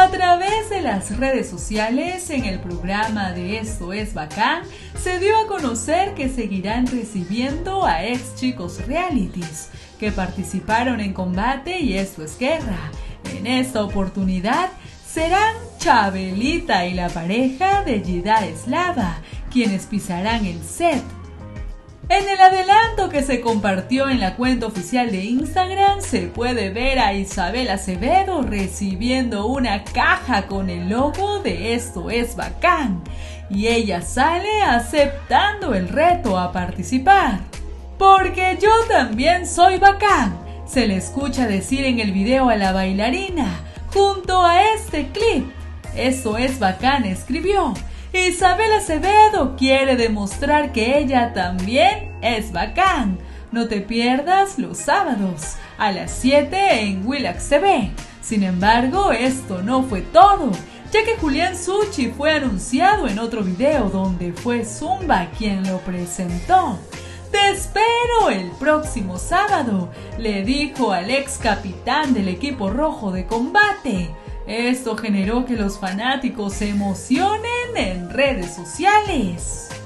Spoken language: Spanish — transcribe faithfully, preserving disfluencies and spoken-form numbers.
A través de las redes sociales, en el programa de Esto es Bacán, se dio a conocer que seguirán recibiendo a ex chicos realities que participaron en Combate y Esto es Guerra. En esta oportunidad serán Chabelita y la pareja de Jida Eslava, quienes pisarán el set. En el adelanto que se compartió en la cuenta oficial de Instagram se puede ver a Isabel Acevedo recibiendo una caja con el logo de Esto es Bacán y ella sale aceptando el reto a participar. Porque yo también soy bacán, se le escucha decir en el video a la bailarina junto a este clip. Esto es Bacán escribió. Isabel Acevedo quiere demostrar que ella también es bacán. No te pierdas los sábados a las siete en Willax T V. Sin embargo, esto no fue todo, ya que Julián Suchi fue anunciado en otro video donde fue Zumba quien lo presentó. Te espero el próximo sábado, le dijo al ex capitán del equipo rojo de Combate. Esto generó que los fanáticos se emocionen en redes sociales.